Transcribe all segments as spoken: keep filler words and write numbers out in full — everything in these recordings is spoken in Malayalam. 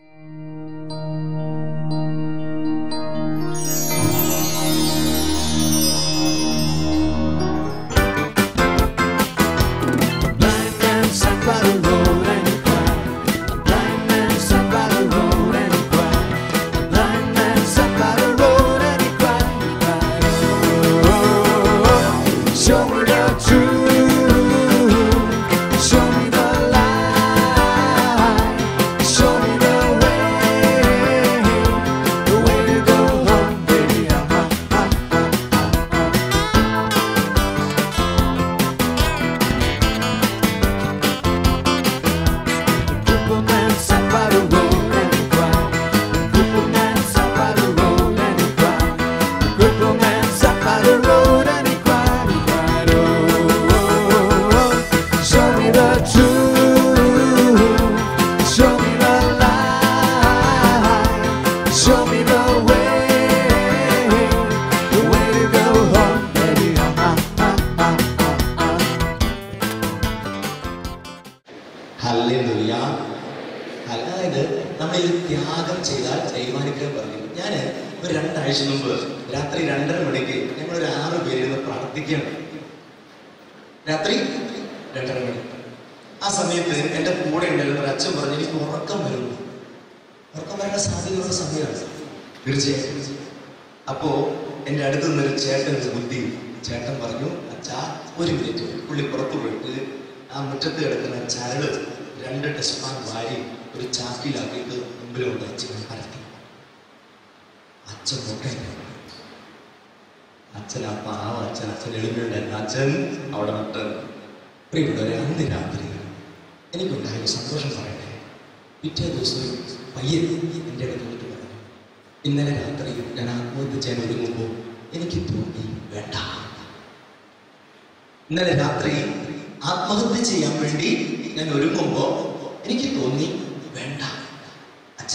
ഇന്നലെ രാത്രി ആത്മഹത്യ ചെയ്യാൻ വേണ്ടി ഞാൻ ഒരുങ്ങുമ്പോ എനിക്ക് തോന്നി വേണ്ട. അച്ഛൻ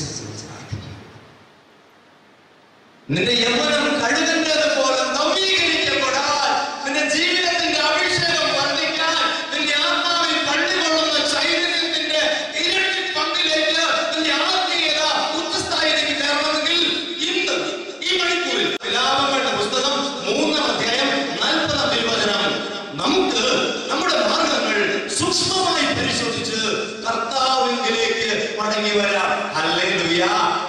നിന്റെ യൗവനം കഴുകേണ്ടതുപോലെ നവീകരിക്കപ്പെടാൻ, നിന്റെ ജീവിതത്തിന്റെ അഭിഷേകം വർദ്ധിക്കാൻ, നിന്റെ ആത്മാവിൽ കണ്ടുകൊള്ളുന്ന ചൈതന്യത്തിന്റെ ഇരട്ടി പങ്കിലേക്ക് നിന്റെ ആത്മീയത ഉച്ചസ്ഥായിലേക്ക് കയറണമെങ്കിൽ ഇന്ന് ഈ മണിക്കൂറിൽ വിലാപങ്ങളുടെ പുസ്തകം മൂന്നാം അധ്യായം നാൽപ്പതാം തിരുവചനം നമുക്ക് നമ്മുടെ മാർഗങ്ങൾ സൂക്ഷ്മമായി പരിശോധിച്ച് കർത്താവിലേക്ക് മടങ്ങി വരാം. ഹല്ലേലൂയ.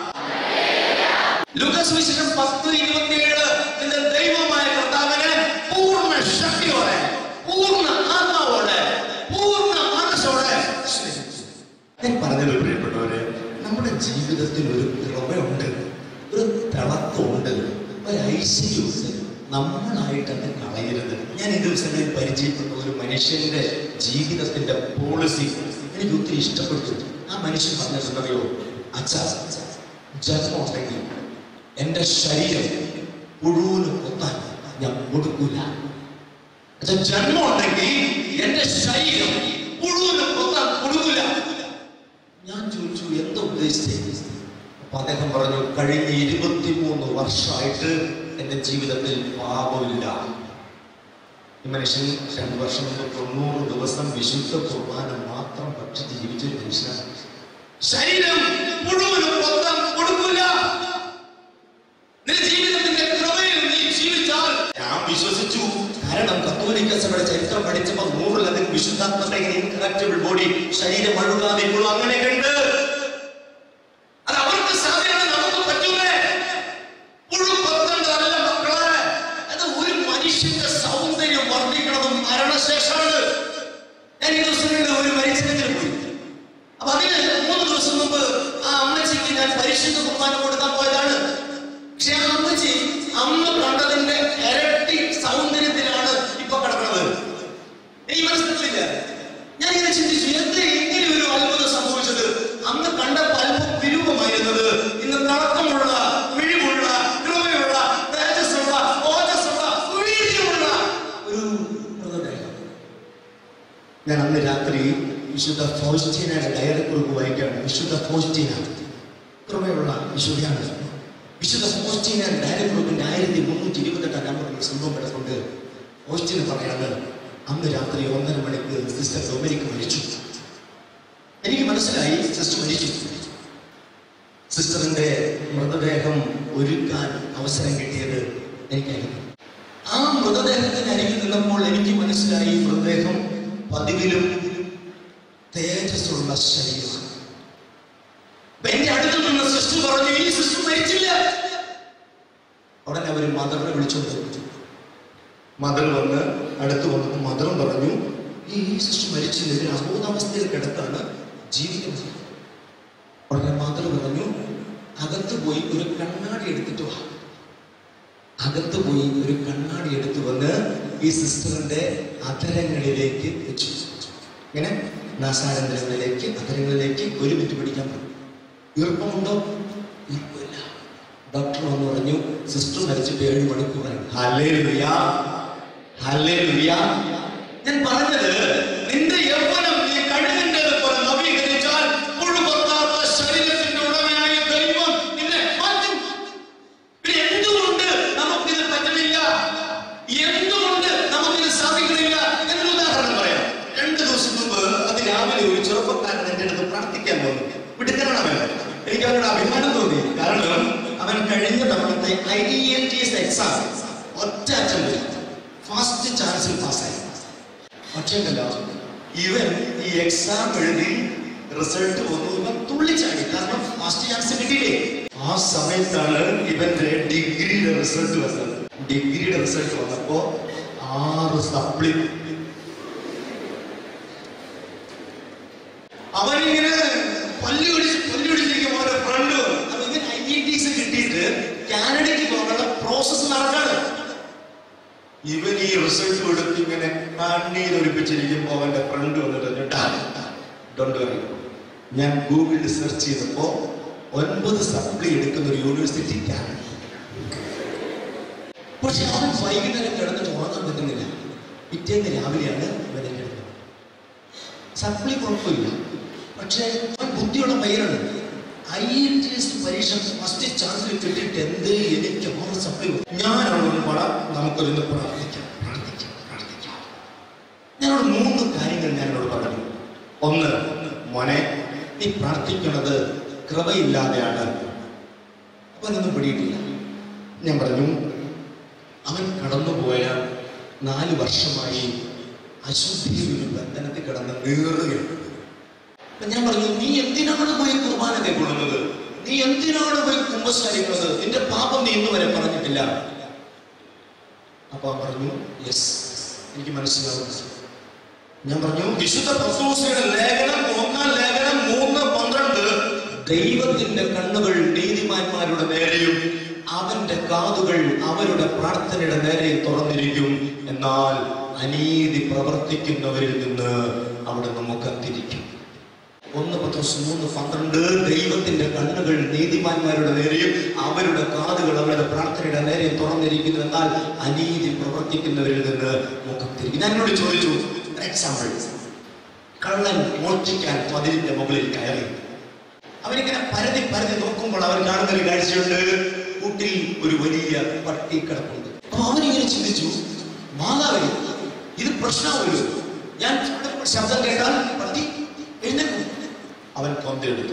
ലൂക്കാസ് സുവിശേഷം പത്ത് ഇരുപത്തിയേഴ് നിന്റെ ദൈവമായ കർത്താവിനെ പൂർണ്ണ ശക്തിയോടെ, പൂർണ്ണ ആത്മാവോടെ, പൂർണ്ണ മനസ്സോടെ സ്നേഹിച്ചു. ഞാൻ പറഞ്ഞത് പ്രിയപ്പെട്ടവരെ, നമ്മുടെ ജീവിതത്തിൽ ഒരു കൃപയുണ്ട്, ഒരു തിളക്കമുണ്ട്, ഒരു ഐശ്വര്യമുണ്ട്. നമ്മളായിട്ട് അത് കളയരുത്. ഞാൻ ഈ ദിവസങ്ങളിൽ പരിചയപ്പെട്ട ഒരു മനുഷ്യന്റെ ജീവിതത്തിന്റെ പോളിസി എനിക്ക് ഒത്തിരി ഇഷ്ടപ്പെട്ടു. ആ മനുഷ്യൻ പറഞ്ഞിട്ടുണ്ടോ, അച്ഛാ ജന്മം ഉണ്ടെങ്കിൽ എന്റെ ശരീരം മുഴുവനും കൊത്താൻ ഞാൻ കൊടുക്കൂല. ജന്മം ഉണ്ടെങ്കിൽ എന്റെ ശരീരം മുഴുവനും കൊത്താൻ കൊടുക്കൂല. ഞാൻ ചോദിച്ചു എന്താ ഉദ്ദേശിച്ചത്? അപ്പൊ അദ്ദേഹം പറഞ്ഞു, കഴിഞ്ഞ ഇരുപത്തിമൂന്ന് വർഷമായിട്ട് എന്റെ ജീവിതത്തിൽ പാപമില്ല. ഈ മനുഷ്യൻ രണ്ടു വർഷം മുമ്പ് തൊണ്ണൂറ് ദിവസം വിശുദ്ധ കുർബാന മാത്രം ഭക്ഷിച്ച് ജീവിച്ചൊരു മനുഷ്യനാണ്. ശരീരം മുഴുവനും കൊത്താൻ കൊടുക്കൂല. നിന്റെ ജീവിതത്തിന്റെ കൃപയിൽ നീ ജീവിച്ചാൽ ഞാൻ വിശ്വസിച്ചു. കാരണം കത്തോലിക്ക സഭയുടെ ചരിത്രം പഠിച്ചപ്പോൾ നൂറിലധികം വിശുദ്ധാത്മത്തെ ഇൻകറപ്റ്റബിൾ ബോഡി, ശരീരം അഴുകാതെ ഇപ്പോഴും അങ്ങനെയൊക്കെ ഉണ്ട്. അത് അവർക്ക് സാധ്യത, നമുക്ക് പറ്റൂലേ? പുഴുകൊത്തേണ്ടതല്ല മക്കളെ. അത് ഒരു മനുഷ്യന്റെ സൗന്ദര്യം വർദ്ധിക്കണതും മരണശേഷമാണ്. ഞാൻ ഈ ദിവസങ്ങളിൽ ഒരു മരിച്ചെങ്കിലും പോയി. അപ്പൊ അതിന് മൂന്ന് ദിവസം മുമ്പ് ആ അമ്മച്ചിക്ക് ഞാൻ പരിശുദ്ധ കുർബാന കൊടുക്കാൻ പോയതാണ്. പക്ഷെ ആ അമ്മച്ചി അന്ന് കണ്ടതിന്റെ ഇരട്ടി സൗന്ദര്യത്തിലാണ് ഇപ്പൊ കിടക്കുന്നത്. എനിക്ക് മനസ്സിലായില്ല. ഞാൻ ഇങ്ങനെ ചിന്തിച്ചു, എന്താ ഇങ്ങനെ ഒരു അത്ഭുതം സംഭവിച്ചത്? അന്ന് കണ്ട അല്പം വിരൂപമായിരുന്നത് ഇന്ന് തിളക്കമുള്ള, മിഴിവുള്ള, കൃപയുള്ള, തേജസ്സുള്ള, ഓജസ്സുള്ള, വീര്യമുള്ള ഒരു മൃതദേഹം. ഞാൻ അന്ന് രാത്രി വിശുദ്ധ ഫൗസ്റ്റീനയുടെ ഡയറി കുറിപ്പ് വായിക്കുകയാണ്. വിശുദ്ധ ഫൗസ്റ്റീന കൃപയുള്ള വിശുദ്ധയാണ്. വിശുദ്ധ ഫൗസ്റ്റീന ഡയറി കുറിപ്പിന്റെ ആയിരത്തി മുന്നൂറ്റി ഇരുപത്തെട്ടാം നമ്പറിൽ സംഭവം കിടക്കൊണ്ട് ഫൗസ്റ്റീന പറയാണ്, അന്ന് രാത്രി ഒന്നര മണിക്ക് സിസ്റ്റർ ഡൊമിനിക് മരിച്ചു. എനിക്ക് മനസ്സിലായി സിസ്റ്റർ മരിച്ചു. സിസ്റ്ററിന്റെ മൃതദേഹം ഒരുക്കാൻ അവസരം കിട്ടിയത് എനിക്കായിരുന്നു. ആ മൃതദേഹത്തിന് അരികിൽ നിന്നപ്പോൾ എനിക്ക് മനസ്സിലായി മൃതദേഹം പതിവിലും തേജസ്സുള്ള ശരീരമാണ്. എന്റെ അടുത്ത് നിന്ന് സിസ്റ്റർ പറഞ്ഞു, ഈ സിസ്റ്റർ മരിച്ചില്ല. ഉടനെ അവര് മദറിനെ വിളിച്ചോണ്ട് മദർ വന്ന് അടുത്ത് വന്നപ്പോൾ മദറും പറഞ്ഞു, ഈ സിസ്റ്റർ മരിച്ചില്ല, ഇതിന് അബോധാവസ്ഥയിൽ കിടക്കാണ്, ജീവിക്കുന്നത്. ഉടനെ മദർ പറഞ്ഞു, അകത്ത് പോയി ഒരു കണ്ണാടി എടുത്തിട്ട് വാ. അകത്ത് പോയി ഒരു കണ്ണാടി എടുത്തു വന്ന് ഈ സിസ്റ്ററിന്റെ അധരങ്ങളിലേക്ക് വെച്ചു. ഇങ്ങനെ നാസാരന്ധരങ്ങളിലേക്ക് അധരങ്ങളിലേക്ക് ഒരു മിനിറ്റ് പിടിക്കാൻ പറഞ്ഞു. ഈർപ്പമുണ്ടോ? ഈർപ്പമില്ല. ഡോക്ടർ വന്ന് പറഞ്ഞു, സിസ്റ്റർ മരിച്ചിട്ട് ഏഴ് മണിക്കൂറായി. Hallelujah, hallelujah. ഞാൻ പറഞ്ഞത്, നിന്റെ യൗവനം നീ കഴുകേണ്ടത് പോലെ നവീകരിച്ചാൽ മുഴുവത്താത്ത ശരീരത്തിന്റെ ഉടമയായ ദൈവം നിന്നെ മാറ്റും. പിന്നെ എന്തുകൊണ്ട് നമുക്കിത് പറ്റുന്നില്ല, എന്തുകൊണ്ട് നമുക്കിത് സാധിക്കുന്നില്ല എന്നൊരു ഉദാഹരണം പറയാം. രണ്ടു ദിവസം മുമ്പ് അത് രാവിലെ ഒരു ചെറുപ്പക്കാരൻ എന്റെ അടുത്ത് പ്രാർത്ഥിക്കാൻ വന്നു. വിട്ടുതരണം. എനിക്ക് അവനോട് അഭിമാനം തോന്നി. കാരണം അവൻ കഴിഞ്ഞ തവണത്തെ I E L T S exam ഒറ്റ അറ്റംപ്റ്റ് ഫസ്റ്റ് ചാൻസിൽ പാസ്സായി. പക്ഷേ ഇവൻ ഈ എക്സാം എഴുതി റിസൾട്ട് വന്നു, ഇവൻ തുള്ളിച്ചാടി. കാരണം ഫസ്റ്റ് ചാൻസ് കിട്ടിയില്ലേ. ആ സമയത്താണ് ഇവന്റെ ഡിഗ്രിയുടെ റിസൾട്ട് വന്നത്. ഡിഗ്രിയുടെ റിസൾട്ട് വന്നപ്പോ ആറ് സപ്ലി. അവനിങ്ങനെ പല്ലുപിടിച്ച് പല്ലുപിടിച്ചിരിക്കുമ്പോൾ അവരുടെ ഫ്രണ്ട് അത് ഇവൻ ഐ ഐ ടിസ് കിട്ടിയിട്ട് കാനഡയ്ക്ക് പോകാനുള്ള പ്രോസസ് നടക്കാണ്. ഇവൻ ഈ റിസൾട്ട് കൊടുത്ത് ഇങ്ങനെ കണ്ണീരൊലിപ്പിച്ചിരിക്കുമ്പോ അവന്റെ ഫ്രണ്ട് വന്നിട്ട് ഡോണ്ട് വറി, ഞാൻ ഗൂഗിളിൽ സെർച്ച് ചെയ്തപ്പോ ഒൻപത് സപ്ലി എടുക്കുന്ന ഒരു യൂണിവേഴ്സിറ്റി കാനഡ. പക്ഷെ അവൻ വൈകുന്നേരം കിടന്നിട്ട് ഉറങ്ങാൻ പറ്റുന്നില്ല. പിറ്റേന്ന് രാവിലെയാണ് ഇവനെ കിടന്നത്. സപ്ലി കുഴപ്പമില്ല, പക്ഷെ അവൻ ബുദ്ധിയുള്ള പയ്യനാണ്. ഐ എൽ ടി എസ് പരീക്ഷ ഫസ്റ്റ് ചാൻസിൽ കിട്ടിയിട്ട് എന്ത് എനിക്ക് ആറ് സപ്ലി. ഞാനവിടെ പടം നമുക്കൊരു പ്രാർത്ഥിക്കാം പ്രാർത്ഥിക്കാം പ്രാർത്ഥിക്കാം. ഞാനോട് മൂന്ന് കാര്യങ്ങൾ ഞാനോട് പറഞ്ഞു. ഒന്ന്, മോനെ, നീ പ്രാർത്ഥിക്കുന്നത് കൃപയില്ലാതെയാണ്. അവനൊന്നും പിടിയിട്ടില്ല. ഞാൻ പറഞ്ഞു, അവൻ കടന്നുപോയ നാല് വർഷമായി അശുദ്ധിയിൽ ഒരു ബന്ധനത്തിൽ കിടന്ന് നീറുകയാണ്. ഞാൻ പറഞ്ഞു, നീ എന്തിനാണ് പോയി കുർബാന കൈക്കൊള്ളുന്നത്? നീ എന്തിനാണ് പോയി കുമ്പസാരിക്കുന്നത്? നിന്റെ പാപം നീ ഇന്ന് വരെ പറഞ്ഞിട്ടില്ല. അപ്പൊ പറഞ്ഞു, യെസ്, എനിക്ക് മനസ്സിലാവും. ഞാൻ പറഞ്ഞു, വിശുദ്ധ പൗലോസിന്റെ ലേഖനം ഒന്നാം ലേഖനം മൂന്ന് പന്ത്രണ്ട്, ദൈവത്തിന്റെ കണ്ണുകൾ നീതിമാന്മാരുടെ നേരെയും അവന്റെ കാതുകൾ അവരുടെ പ്രാർത്ഥനയുടെ നേരെയും തുറന്നിരിക്കും, എന്നാൽ അനീതി പ്രവർത്തിക്കുന്നവരിൽ നിന്ന് അവിടെ നമുക്ക് തിരിക്കും. ഒന്ന് പത്രോസ് മൂന്ന് പന്ത്രണ്ട്, ദൈവത്തിന്റെ കണ്ണുകൾ നീതിമാന്മാരുടെ നേരെയും അവരുടെ കാതുകൾ അവരുടെ പ്രാർത്ഥനയുടെ നേരെയും തുറന്നിരിക്കുന്നു, എന്നാൽ അനീതി പ്രവർത്തിക്കുന്നവരിൽ നിന്ന് മുഖം തിരിക്കും. ഞാൻ എന്നോട് ചോദിച്ചു, എക്സാമ്പിൾ, കള്ളൻ മോഷ്ടിക്കാൻ മതിലിന്റെ മുകളിൽ കയറി. അവരിങ്ങനെ പരതി പരതി നോക്കുമ്പോൾ അവർ കാണുന്ന ഒരു കാഴ്ചയുണ്ട്, കൂട്ടിൽ ഒരു വലിയ പട്ടി കിടപ്പുണ്ട്. അപ്പൊ അവരിങ്ങനെ ചിന്തിച്ചു, മാതാവേ, ഇത് പ്രശ്നമല്ലോ, ഞാൻ ശബ്ദം കേട്ടാൽ പട്ടി എഴുന്നേക്കും. അവൻ കൊന്തെടുത്തു,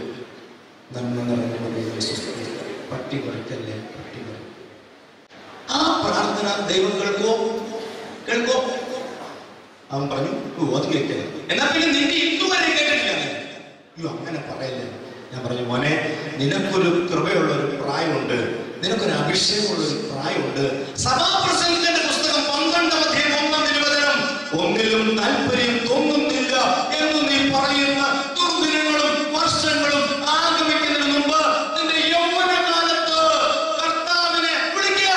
പട്ടി കുറയ്ക്കല്ലേ, പട്ടി കുറയ്ക്കും. ആ പ്രാർത്ഥന ദൈവം കേൾക്കോ കേൾക്കോ അവൻ പറഞ്ഞു, ഓ അത് കേൾക്കല്ലേ. എന്നാ പിന്നെ നിന്റെ ഇന്നുവരെ കേട്ടിട്ടില്ല. അയ്യോ അങ്ങനെ പറയല്ലേ. ഞാൻ പറഞ്ഞു, മോനെ, നിനക്കൊരു കൃപയുള്ള ഒരു പ്രായമുണ്ട്, നിനക്കൊരു അഭിഷേകമുള്ള ഒരു പ്രായമുണ്ട്. സഭാപ്രസംഗത്തിന്റെ പുസ്തകം പന്ത്രണ്ടാം അധ്യായം ഒന്നാം തിരുവചനം, ഒന്നിലും താല്പര്യം തോന്നുന്നില്ല എന്ന് നീ പറയുന്ന ദുർദിനങ്ങളും വർഷങ്ങളും ആഗമിക്കുന്നതിന് മുമ്പ് നിന്റെ യൗവനകാലത്ത് കർത്താവിനെ വിളിക്കുക.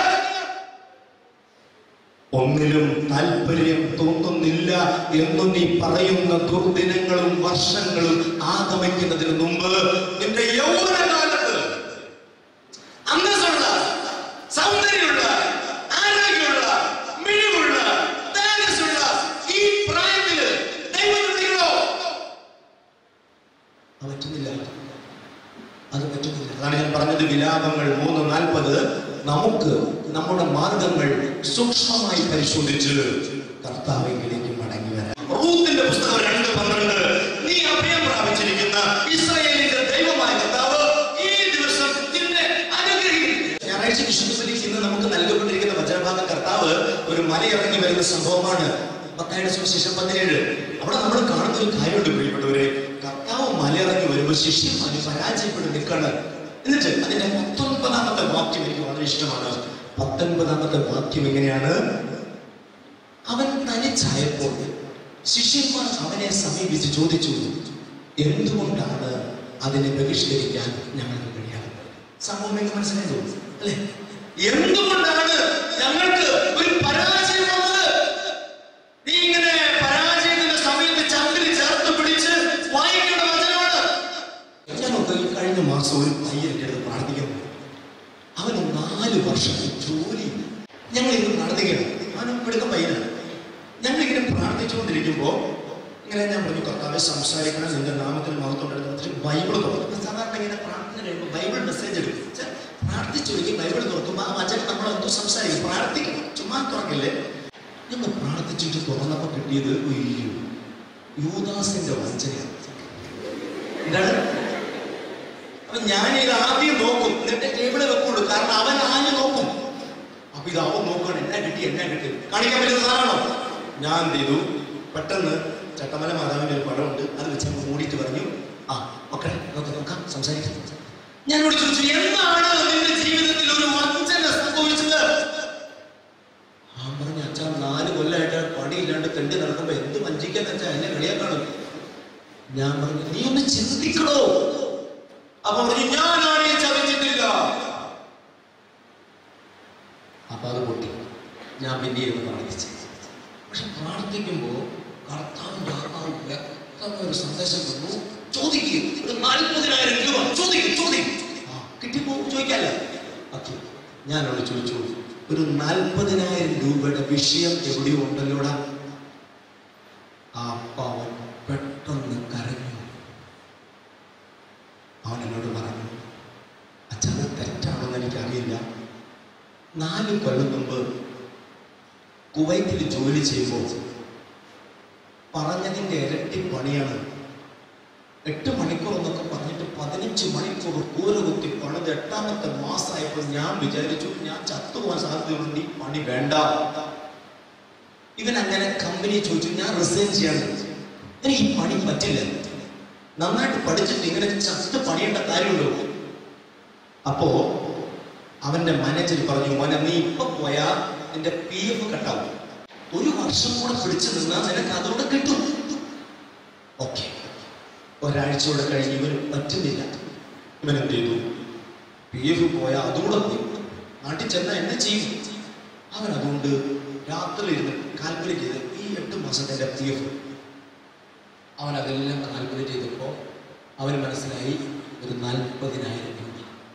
ഒന്നിലും താല്പര്യം തോന്നുന്നില്ല എന്ന് നീ പറയുന്ന ദുർദിനങ്ങളും വർഷങ്ങളും ആഗമിക്കുന്നതിന് മുമ്പ് നിന്റെ യൗവനകാലത്ത് അന്തസ്സുള്ള, സൗന്ദര്യമുള്ള, ആരോഗ്യമുള്ള, മിഴിവുള്ള, തേജസ്സുള്ള ഈ പ്രായത്തില് ദൈവം വിളിക്കണോ? അത് പറ്റുന്നില്ല, അത് പറ്റുന്നില്ല. അതാണ് ഞാൻ പറഞ്ഞത്, വിലാപങ്ങൾ മൂന്ന് നാൽപ്പത്. നമുക്ക് നമ്മുടെ മാർഗങ്ങൾ സൂക്ഷ്മമായി പരിശോധിച്ച് കർത്താവിലേക്ക് മടങ്ങി വരാം. റൂത്തിന്റെ പുസ്തകം രണ്ട് പന്ത്രണ്ട്, നീ അഭയം പ്രാപിച്ചിരിക്കുന്ന ഇസ്രായേലിന്റെ ദൈവമായ കർത്താവ് ഈ ദിവസം ഒരു സംഭവമാണ് മത്തായിയുടെ സുവിശേഷം പതിനേഴ്. അവിടെ നമ്മൾ കാണുന്ന ഒരു കാര്യമുണ്ട് പ്രിയപ്പെട്ടവരെ. കർത്താവ് മലയിറങ്ങി വരുമ്പോൾ ശിഷ്യന്മാര് പരാജയപ്പെട്ട് നിൽക്കാണ്. എന്നിട്ട് അതിന്റെ പത്തൊൻപതാമത്തെ വാക്യം എനിക്ക് വളരെ ഇഷ്ടമാണ്. പത്തൊൻപതാമത്തെ വാക്യം എങ്ങനെയാണ്? അവൻ തനിച്ചായപ്പോൾ ശിഷ്യന്മാർ അവനെ സമീപിച്ച് ചോദിച്ചു, എന്തുകൊണ്ടാണ് അതിനെ ബഹിഷ്കരിക്കാൻ ഞങ്ങൾക്ക് കഴിയാതെ? സംഭവം നിങ്ങൾക്ക് മനസ്സിലായി അല്ലെ? എന്തുകൊണ്ടാണ് ഞങ്ങൾക്ക് ഒരു പരാജയം വന്നത്? നീ ഇങ്ങനെ പരാജയത്തിന്റെ സമയത്ത് ചന്ദ്രൻ ചേർത്ത് പിടിച്ച് വായിക്കേണ്ട വചനമാണ്. ഞാനൊക്കെ ഈ കഴിഞ്ഞ മാസം ഒരു പയ്യന്റെ അടുത്ത് പ്രാർത്ഥിക്കാൻ പോയി. അവന് നാല് വർഷം ജോലി. ഞങ്ങൾ ഇന്ന് പ്രാർത്ഥിക്കണം. അവൻ ഇവിടുത്തെ പയ്യനാണ്. ഞങ്ങളിങ്ങനെ പ്രാർത്ഥിച്ചുകൊണ്ടിരിക്കുമ്പോ ഇങ്ങനെ ഞാൻ പറഞ്ഞു, കർത്താവെ സംസാരിക്കണം, നിന്റെ നാമത്തിൽ മഹത്വം. ബൈബിൾ തുറക്കും. സാധാരണ ഇങ്ങനെ പ്രാർത്ഥന കഴിയുമ്പോൾ ബൈബിൾ മെസ്സേജ് എടുക്കും. പ്രാർത്ഥിച്ചൊരുക്കി ബൈബിൾ തുറക്കുമ്പോൾ ആ വചനം നമ്മൾ എന്തോ സംസാരിക്കും. പ്രാർത്ഥിക്കണം, ചുമ്മാ തുറക്കില്ലേ. ഞങ്ങൾ പ്രാർത്ഥിച്ചിട്ട് തുറന്നപ്പോ കിട്ടിയത് അയ്യോ യൂദാസിന്റെ വഞ്ചനയാണ്. എന്താണ്? അപ്പൊ ഞാൻ ഇത് ആദ്യം നോക്കും, എന്നിട്ട് ടേബിള് വെക്കുള്ളൂ. കാരണം അവൻ ആദ്യം നോക്കും. അപ്പൊ ഇത് അവൻ നോക്കണം, എന്നാ കിട്ടി എന്നാ കിട്ടി കാണിക്കാൻ പറ്റുന്ന സാധനമാണോ? ഞാൻ എന്ത് ചെയ്തു, പെട്ടെന്ന് ചട്ടമല മാതാവിന്റെ ഒരു പടമുണ്ട്, അത് വെച്ച് നമ്മൾ മൂടിയിട്ട് പറഞ്ഞു, ആ മക്കളെ നോക്കാം നോക്കാം സംസാരിക്കാം. ഞാൻ ചോദിച്ചു, എന്താണ് നിന്റെ ജീവിതത്തിൽ ഒരു വഞ്ചന സംഭവിച്ചത്? ആ പറഞ്ഞു, അച്ഛാ നാല് കൊല്ലമായിട്ട് പണിയില്ലാണ്ട് തെണ്ടി നടക്കുമ്പോ എന്ത് വഞ്ചിക്കാന്ന് വെച്ചാൽ എന്നെ കളിയാക്കണം. ഞാൻ പറഞ്ഞു, നീ ഒന്ന് ചിന്തിക്കണോ? അപ്പൊ പറഞ്ഞു, ഞാൻ ആരെയും ചതിച്ചിട്ടില്ല. അപ്പൊ അത് പൊട്ടി. ഞാൻ പിന്നെ ഇരുന്ന് പ്രാർത്ഥിച്ചു. പക്ഷെ പ്രാർത്ഥിക്കുമ്പോ കർത്താവിന്റെ ആത്മാവ് വ്യക്തമായ ഒരു സന്ദേശം തന്നു. ചോദിക്കുക, ഒരു നാൽപ്പതിനായിരം രൂപ ചോദിക്കും ചോദിക്കും ആ കിട്ടിപ്പോ ചോദിക്കാല്ല. ഓക്കെ, ഞാനോട് ചോദിച്ചു, ഒരു നാൽപ്പതിനായിരം രൂപയുടെ വിഷയം എവിടെയോ ഉണ്ടല്ലോടാ. ആ പാവൻ പെട്ടെന്ന് കരഞ്ഞു. അവൻ എന്നോട് പറഞ്ഞു, അച്ഛാ അത് തെറ്റാണെന്ന് എനിക്കറിയില്ല. നാല് കൊല്ലം മുമ്പ് കുവൈറ്റിൽ ജോലി ചെയ്യുമ്പോൾ പറഞ്ഞതിന്റെ ഇരട്ടി പണിയാണ്. എട്ട് മണിക്കൂർ എന്നൊക്കെ പറഞ്ഞിട്ട് പതിനഞ്ച് മണിക്കൂർ കൂരകുത്തി പണിത് എട്ടാമത്തെ മാസമായപ്പോൾ ഞാൻ വിചാരിച്ചു ഞാൻ ചത്തുപോകാൻ സാധ്യതയുണ്ട്, ഈ പണി വേണ്ട. ഇവൻ അങ്ങനെ കമ്പനി ചോദിച്ചു, ഞാൻ റിസൈൻ ചെയ്യാൻ. എനിക്ക് ഈ പണി പറ്റില്ല, നന്നായിട്ട് പഠിച്ചിട്ട് ഇങ്ങനെ ചത്ത് പണിയേണ്ട കാര്യമുണ്ടോ? അപ്പോ അവന്റെ മാനേജർ പറഞ്ഞു, മോനെ നീ ഇപ്പൊ പോയാ നിന്റെ പി എഫ് കട്ടാവും, ഒരു വർഷം കൂടെ പിടിച്ചു നിന്നാൽ നിനക്ക് അതോടെ കിട്ടും. ഓക്കെ, ഒരാഴ്ചയോടെ കഴിഞ്ഞ് ഇവന് പറ്റുന്നില്ല. ഇവൻ എന്ത് ചെയ്തു, പി എഫ് പോയാൽ അതുകൂടെ പോയി, നാട്ടിൽ ചെന്നാൽ എന്നെ ചെയ്യും. അവൻ അതുകൊണ്ട് രാത്രി ഇരുന്ന് കാൽക്കുലേറ്റ് ചെയ്ത് ഈ എട്ട് മാസത്തിന്റെ പി എഫ് അവൻ അതെല്ലാം കാൽക്കുലേറ്റ് ചെയ്തപ്പോൾ അവന് മനസ്സിലായി ഒരു നാൽപ്പതിനായിരം രൂപ.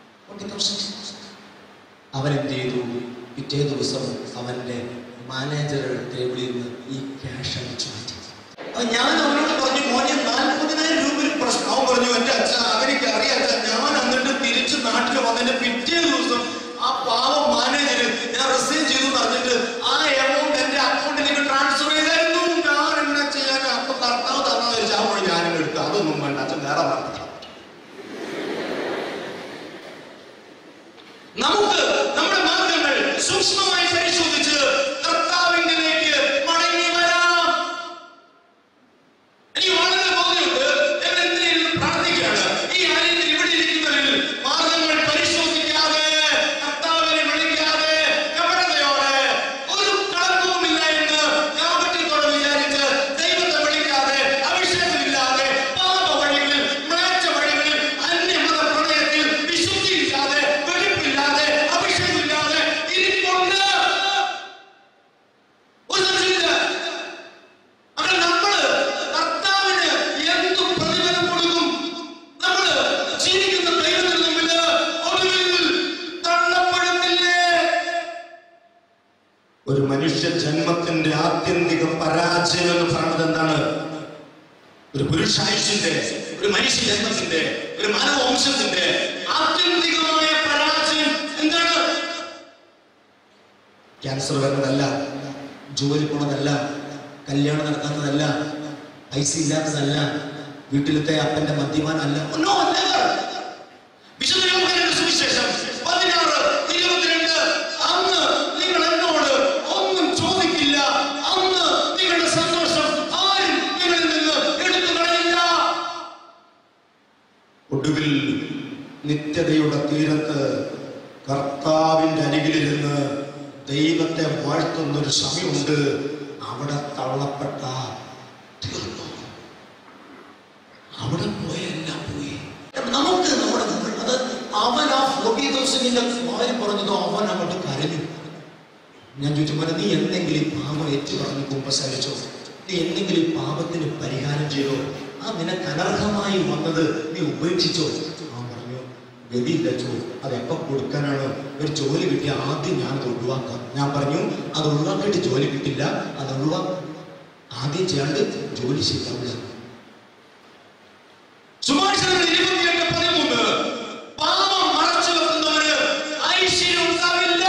അവൻ എന്ത് ചെയ്തു, പിറ്റേ ദിവസം അവന്റെ മാനേജറുടെ ടേബിളിൽ നിന്ന് ഈ ക്യാഷ് അടിച്ചു മാറ്റി. അപ്പൊ ഞാൻ അവനോട് പറഞ്ഞു, മോനെ നാൽപ്പതിനായിരം രൂപ ഒരു പ്രശ്നം. അവൻ പറഞ്ഞു, എന്റെ അച്ഛൻ അവനിക്ക് അറിയാത്ത. ഞാൻ എന്നിട്ട് തിരിച്ച് നാട്ടിൽ വന്നതിന്റെ പിറ്റേ ദിവസം ആ പാവം മാനേജര് ഞാൻ റിസൈൻ ചെയ്തു പറഞ്ഞിട്ട് ആ എമൗണ്ട് എന്റെ അക്കൗണ്ടിലേക്ക് ട്രാൻസ്ഫർ ചെയ്തായിരുന്നു. ഞാൻ എന്നാ ചെയ്യാൻ? അപ്പൊ കർത്താവ് തന്നു വെച്ചാൽ ഞാനും എടുത്തു. അതൊന്നും വേണ്ട, അച്ഛൻ വേറെ പറഞ്ഞു. നമുക്ക് നമ്മുടെ മാർഗങ്ങൾ സൂക്ഷ്മമായി പരിശോധിച്ച് കർത്താവിലേക്ക് മടങ്ങി വരാം. എനിക്ക് വളരെ ബോധ്യമുണ്ട്. ഞാൻ എന്തിനും പ്രാർത്ഥിക്കുകയാണ്, ഈ ആലയത്തിൽ ഇവിടെ ഇരിക്കുന്നവരിൽ മാർഗങ്ങൾ പരിശോധിക്കാതെ കർത്താവിനെ വിളിക്കാതെ കപടതയോടെ ഒരു കളങ്കവുമില്ല എന്ന് കാപട്യത്തോടെ വിചാരിച്ച് ദൈവത്തെ വിളിക്കാതെ അഭിഷേകമില്ലാതെ പാപ വഴികളിൽ മ്ലേച്ഛ വഴികളിൽ അന്യമത പ്രണയത്തിൽ വിശുദ്ധിയില്ലാതെ വെളിപ്പില്ലാതെ അഭിഷേകമില്ലാതെ ഇരിക്കൊണ്ട് ഒരു സംശയമില്ല. അങ്ങനെ നമ്മള് കർത്താവിന് എന്തു പ്രതിഫലം കൊടുക്കും? നമ്മള് ജീവിക്കുന്ന ദൈവത്തിന് മുമ്പിൽ ഒടുവിൽ തള്ളപ്പെടുന്നില്ലേ? ഒരു മനുഷ്യ ജന്മത്തിന്റെ ആത്യന്തിക പരാജയം എന്ന് പറയുന്നത് എന്താണ്? ഒരു പുരുഷായുഷ്യന്റെ, ഒരു മനുഷ്യ ജന്മത്തിന്റെ, ഒരു മാനവവംശത്തിന്റെ ആത്യന്തികമായ പരാജയം എന്താണ്? ക്യാൻസർ വരുന്നതല്ല, ജോലി പോണതല്ല, കല്യാണം നടക്കാത്തതല്ല, പൈസ ഇല്ലാത്തതല്ല, വീട്ടിലത്തെ അപ്പന്റെ മദ്യപാനല്ല. ഒന്നോ അല്ല. വിശുദ്ധ യോഹന്നാന്റെ സുവിശേഷം പതിനാറ് ഇരുപത്തിരണ്ട്, അന്ന് നിങ്ങൾ എന്നോട് ഒന്നും ചോദിക്കില്ല ഒടുവിൽ നിത്യതയുടെ തീരത്ത് കർത്താവിൻ്റെ അരികിലിരുന്ന് ദൈവത്തെ വാഴ്ത്തുന്നൊരു സമയമുണ്ട്. അവിടെ തള്ളപ്പെട്ട തീർന്നു, അവിടെ പോയെല്ലാം പോയി. നമുക്ക് നമ്മുടെ അത് അവൻ ആ ഫോർട്ടി തൗസൻഡിന്റെ വാരി പറഞ്ഞതോ അവൻ അങ്ങോട്ട് കരഞ്ഞു. ഞാൻ ചോദിച്ചു, പോലെ നീ എന്തെങ്കിലും പാപം ഏറ്റു പറഞ്ഞ് കുമ്പസാരിച്ചോ? നീ എന്തെങ്കിലും പാപത്തിന് പരിഹാരം ചെയ്തോ? ആ നിനക്ക് അനർഹമായി വന്നത് നീ ഉപേക്ഷിച്ചോ? ആ പറഞ്ഞു, ഗതിയില്ല ചോ, അതെപ്പോ കൊടുക്കാനാണ്? ഒരു ജോലി കിട്ടിയ ആദ്യം ഞാൻ അത് ഒഴിവാക്കാം. ഞാൻ പറഞ്ഞു, അത് ഒഴിവാക്കിയിട്ട് ജോലി കിട്ടില്ല, അത് ഒഴിവാക്കാം. ആദ്യം ചെയ്യാണ്ട് ജോലി ശരിയാവില്ല. സുഭാഷിതങ്ങൾ ഇരുപത്തിയെട്ട് പതിമൂന്ന്, പാപം മറച്ചു വെക്കുന്നവന് ഐശ്വര്യം ഉണ്ടാവില്ല.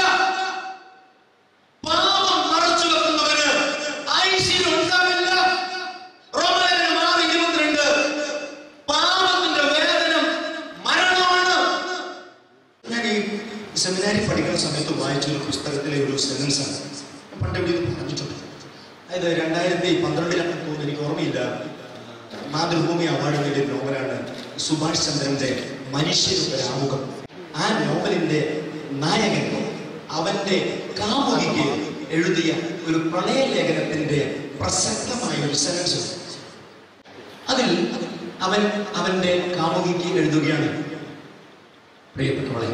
പാപം മറച്ചു വെക്കുന്നവന് ഐശ്വര്യം ഉണ്ടാവില്ല. റോമലേഖനം ആറ് ഇരുപത്തിരണ്ട്, പാപത്തിന്റെ വേദനം മരണമാണ്. ഞാൻ ഈ സെമിനാരി പഠിക്കുന്ന സമയത്ത് വായിച്ചൊരു പുസ്തകത്തിലെ ഒരു സെന്റൻസ് ആണ്. പണ്ട് ഇവിടെ ഇത് പറഞ്ഞിട്ടുണ്ട്. അതായത് രണ്ടായിരത്തി പന്ത്രണ്ടിലാണ് തോന്നുന്നു, എനിക്ക് ഓർമ്മയില്ല. മാതൃഭൂമി അവാർഡ് നേടിയ നോവലാണ് സുഭാഷ് ചന്ദ്രന്റെ മനുഷ്യരുടെ ആമുഖം. ആ നോവലിന്റെ നായകൻ അവന്റെ കാമുകിക്ക് എഴുതിയ ഒരു പ്രണയലേഖനത്തിന്റെ പ്രസക്തമായ ഒരു സെൻസ്. അതിൽ അവൻ അവന്റെ കാമുകിക്ക് എഴുതുകയാണ്, പ്രിയപ്പെട്ടവളെ,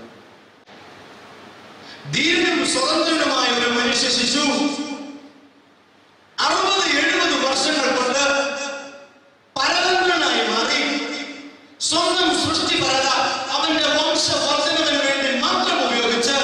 ധീരനും സ്വതന്ത്രനുമായ ഒരു മനുഷ്യ ശിശു അറുപത് എഴുപത് വർഷങ്ങൾ കൊണ്ട് പരതന്ത്രനായി മാറി സ്വന്തം സൃഷ്ടിപരത അവന്റെ വംശവർദ്ധനവിന് വേണ്ടി മാത്രം ഉപയോഗിച്ച്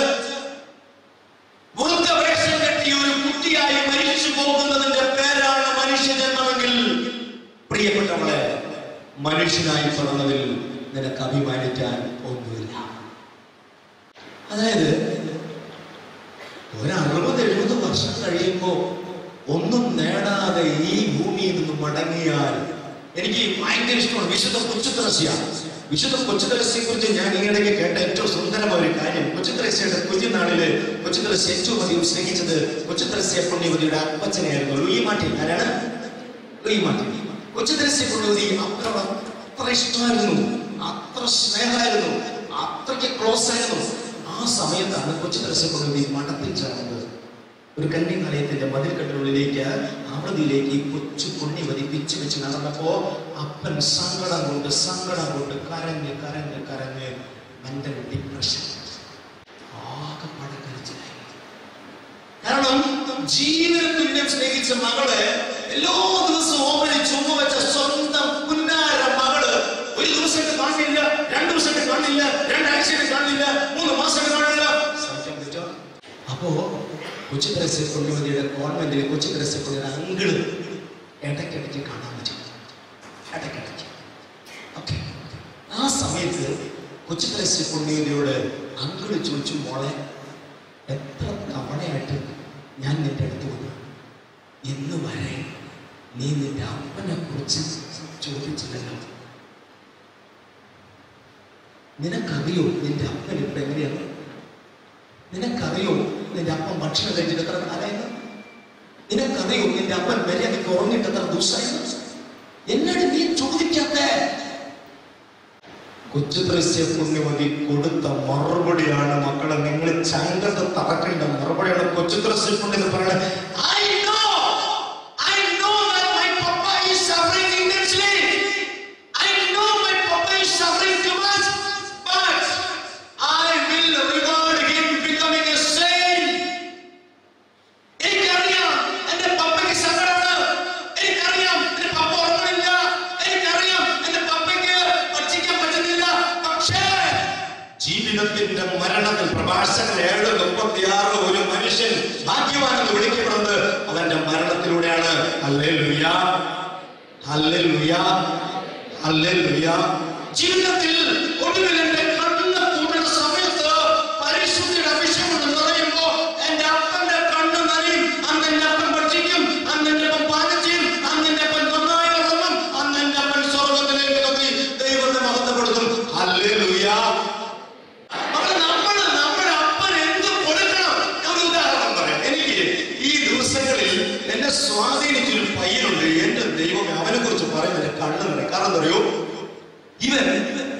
വൃദ്ധവേഷം കെട്ടിയ ഒരു കുട്ടിയായി മരിച്ചു പോകുന്നതിന്റെ പേരാണ് മനുഷ്യജന്മമെങ്കിൽ, പ്രിയപ്പെട്ടവളെ, മനുഷ്യനായി പിറന്നതിൽ നിനക്ക് അഭിമാനിക്കാൻ ഒന്നുമില്ല. അതായത് ഒരു അറുപത് എഴുപത് വർഷം കഴിയുമ്പോ ഒന്നും നേടാതെ ഈ ഭൂമിയിൽ നിന്ന് മടങ്ങിയാൽ എനിക്ക് ഭയങ്കര ഇഷ്ടമാണ് വിശുദ്ധ കൊച്ചുത്രസ്യ. വിശുദ്ധ കൊച്ചുത്രസ്യയെ കുറിച്ച് ഞാൻ ഈയിടയ്ക്ക് കേട്ട ഏറ്റവും സുന്ദരമായ ഒരു കാര്യം, കൊച്ചുത്രസ്യയുടെ കുഞ്ഞുനാളില് കൊച്ചുത്രസ്യ ഏറ്റവും അധികം സ്നേഹിച്ചത് കൊച്ചുത്രസ്യ പുണ്യവതിയുടെ അപ്പച്ചനെയായിരുന്നു, ലൂയി മാർട്ടിൻ. ആരാണ്? Louis Martin. കൊച്ചുത്രസ്യ പുണ്യവതി അത്ര അത്ര ഇഷ്ടമായിരുന്നു, അത്ര സ്നേഹമായിരുന്നു, അത്രയ്ക്ക് ക്ലോസ് ആയിരുന്നു. ആ സമയത്താണ് കൊച്ചുത്രസ്യ പുണ്യവതി മഠത്തിൽ ചേർന്നത്. ഒരു കന്യാലയത്തിന്റെ മതിൽക്കെട്ടിനുള്ളിലേക്ക് അവധിയിലേക്ക് കൊച്ചു പുണ്യവതി പിച്ചു വെച്ച് നടന്നപ്പോ അപ്പൻ സങ്കടം കൊണ്ട് സങ്കടം കൊണ്ട് കരഞ്ഞ് കരഞ്ഞ് കരഞ്ഞ് മെന്റൽ ഡിപ്രഷൻ, ആകെപ്പാടെ കരച്ചിലായി. കാരണം ജീവനെ തുല്യം സ്നേഹിച്ച മകളെ എല്ലാ ദിവസവും ഓമനി ചുമ വെച്ച സ്വന്തം പുന്നാര മകള് ഒരു ദിവസത്തെ കാണില്ല, രണ്ടു ദിവസത്തെ കാണില്ല, രണ്ടാഴ്ചത്തെ കാണില്ല, മൂന്ന് മാസത്തെ കാണില്ല. അപ്പോ കൊച്ചുത്രസ്യ പുണ്യവതിയുടെ കോൺവെന്റിലെ കൊച്ചുത്രസ്യ പുണ്യവതിയുടെ അങ്കിള് ഇടയ്ക്കിടയ്ക്ക് കാണാൻ പറ്റും, ഇടയ്ക്കിടയ്ക്ക്. ഓക്കെ, ആ സമയത്ത് കൊച്ചുത്രസ്യ പുണ്യവതിയോട് അങ്കിള് ചോദിച്ചു, മോളെ, എത്ര തവണയായിട്ട് ഞാൻ നിന്റെ അടുത്ത് വന്നു, ഇന്ന് വരെ നീ നിന്റെ അപ്പനെ കുറിച്ച് ചോദിച്ചില്ലല്ലോ. നിനക്കറിയോ നിന്റെ അപ്പൻ ഇപ്പൊ എങ്ങനെയാണ്? നിനക്കറിയോ നിന്റെ അപ്പൻ ഭക്ഷണം കഴിച്ചിട്ട് എത്ര കാലായിരുന്നു? നിനക്കറിയോ നിന്റെ അപ്പൻ മര്യാദയ്ക്ക് ഉറങ്ങിട്ട് എത്ര ദിവസമായിരുന്നു? എന്നോട് നീ ചോദിക്കാത്ത? കൊച്ചുത്രസ്യ പുണ്യവതി കൊടുത്ത മറുപടിയാണ് മക്കളെ, നിങ്ങൾ ചങ്കത്ത് തറക്കേണ്ട മറുപടിയാണ് കൊച്ചുത്രസ്യ പുണ്യവതി പറയുന്നത്. ജീവിതത്തിന്റെ മരണത്തിൽ പ്രഭാഷകൻ ഏഴ് മുപ്പത്തിയാറ് ഒരു മനുഷ്യൻ ഭാഗ്യവാനെന്ന് വിളിക്കപ്പെടുന്നത് അവന്റെ മരണത്തിലൂടെയാണ്. Hallelujah, hallelujah, hallelujah. ജീവിതത്തിൽ ഒടുവിൽ എന്റെ കണ്ണ് കൂടുന്ന സമയത്ത് പരിശുദ്ധിയുടെ അഭിഷേകം നിറയുമ്പോ എന്റെ അപ്പന്റെ കണ്ണ് നനയും. അന്ന് എന്റെ അപ്പൻ ഭക്ഷിക്കും, അന്ന് എന്റെ അപ്പൻ പാനം ചെയ്യും, അന്ന് എന്റെ അപ്പൻ നന്നായി ഉറങ്ങും, അന്ന് എന്റെ അപ്പൻ സ്വർഗത്തിലേക്ക് നോക്കി ദൈവത്തെ മഹത്വപ്പെടുത്തും. ഹല്ലേലൂയ. എന്നെ സ്വാധീനിച്ചൊരു പയ്യനുണ്ട്, എന്റെ ദൈവമേ, അവനെ കുറിച്ച് പറയുന്നത് കണ്ണു. കാരണം എന്തറിയോ, ഇവൻ